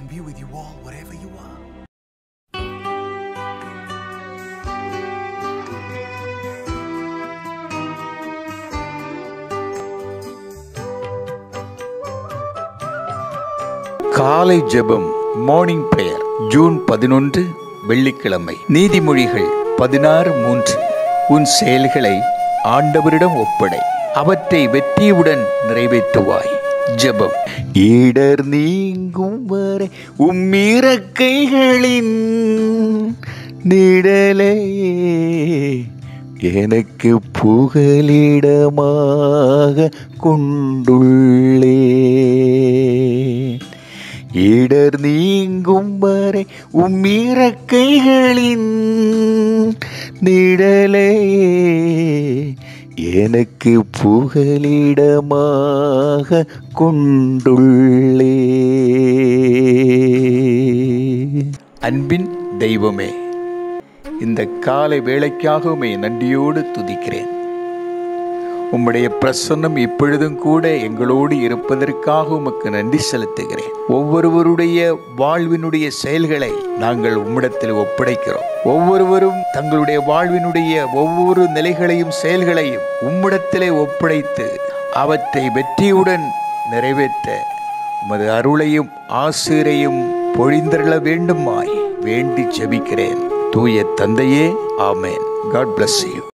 be with you all wherever you are. காலை ஜெபம் morning prayer June 11 வெள்ளிக்கிழமை. நீதிமொழிகள் 16:3. உன் செயல்களை ஆண்டவரிடம் ஒப்படை, அவற்றை வெற்றியுடன் நிறைவேற்றுவாய். ஜெபம். இடர் நீங்கும் வரை உம்மிரக்கைகளின் நிழலே எனக்கு புகலிடமாக கொண்டுள்ளே. இடர் நீங்கும் வரை உம்மிரக்கைகளின் நிழலே எனக்கு புகலிடமாக கொண்டுள்ளே. அன்பின் தெய்வமே, இந்த காலை வேளைக்காக உம்மை நன்றியோடு துதிக்கிறேன். உம்முடைய பிரசன்னம் இப்பொழுதும் கூட எங்களோடு இருப்பதற்காக உமக்கு நன்றி செலுத்துகிறேன். ஒவ்வொருவருடைய வாழ்வினுடைய செயல்களை நாங்கள் உம்மிடத்தில் ஒப்படைக்கிறோம். ஒவ்வொருவரும் தங்களுடைய வாழ்வினுடைய ஒவ்வொரு நிலைகளையும் செயல்களையும் உம்மிடத்திலே ஒப்படைத்து அவற்றை வெற்றியுடன் நிறைவேற்ற உமது அருளையும் ஆசிரையும் பொழிந்தருள வேண்டுமாய் வேண்டி ஜெபிக்கிறேன். தூய தந்தையே, ஆமென். God bless you.